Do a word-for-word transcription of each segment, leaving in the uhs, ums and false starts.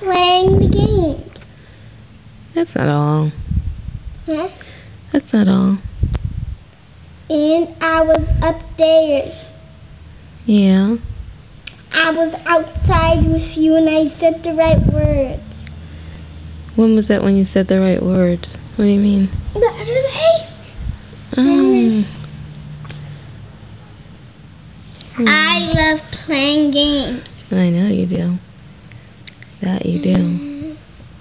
playing the game. That's not all. Huh? That's not all. And I was upstairs. Yeah. I was outside with you and I said the right words. When was that when you said the right words? What do you mean? The other day. Oh. I love playing games. I know you do. That you do. Mm.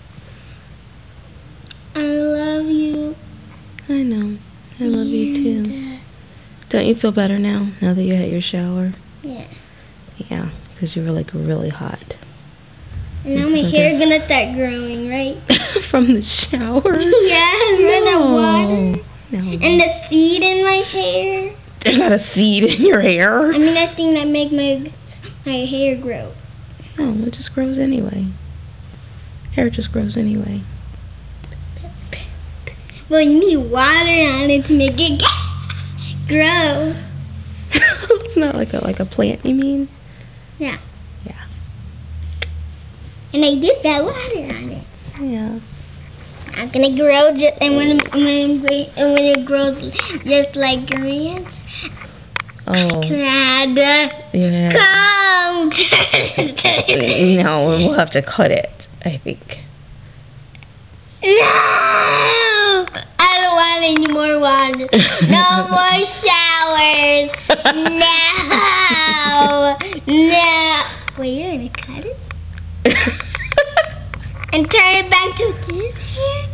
I love you. I know. I love you too. Don't you feel better now, now that you had your shower? Yeah. Yeah, because you were like really hot. And now my hair is gonna start growing, right? From the shower? Yeah, from the water. No. And the seed in my hair. There's not a seed in your hair. I mean that thing that make my my hair grow. Oh, it just grows anyway. Hair just grows anyway. Well, you need water on it to make it grow. It's not like a like a plant, you mean? Yeah. Yeah. And I did that water on it. Yeah. I'm gonna grow just and when when and when it grows just like grass. Oh. Dad, Yeah. come. No, we'll have to cut it, I think. No! I don't want any more water. No more showers. No! No! Wait, you're gonna cut it? And turn it back to this hair?